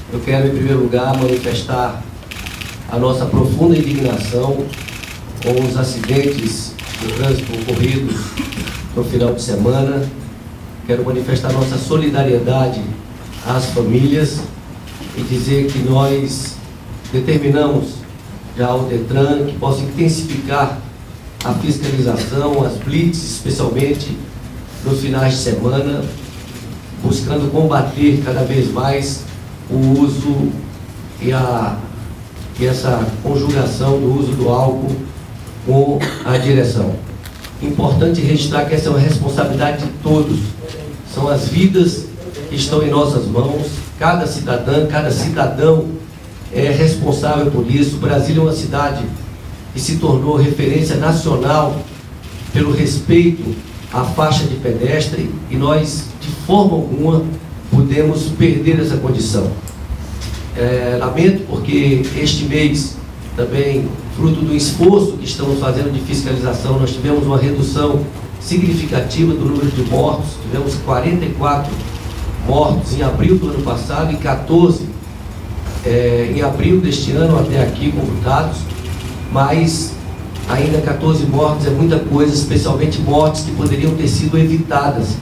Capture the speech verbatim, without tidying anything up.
Eu quero, em primeiro lugar, manifestar a nossa profunda indignação com os acidentes de trânsito ocorridos no final de semana. Quero manifestar nossa solidariedade às famílias e dizer que nós determinamos já ao Detran que possa intensificar a fiscalização, as blitz, especialmente nos finais de semana, buscando combater cada vez mais o uso e, a, e essa conjugação do uso do álcool com a direção. Importante registrar que essa é uma responsabilidade de todos, são as vidas que estão em nossas mãos, cada cidadã, cada cidadão é responsável por isso. Brasília é uma cidade que se tornou referência nacional pelo respeito à faixa de pedestre e nós, de forma alguma, podemos perder essa condição. É, lamento porque este mês, também fruto do esforço que estamos fazendo de fiscalização, nós tivemos uma redução significativa do número de mortos, tivemos quarenta e quatro mortos em abril do ano passado e quatorze é, em abril deste ano até aqui computados, mas ainda quatorze mortos é muita coisa, especialmente mortes que poderiam ter sido evitadas.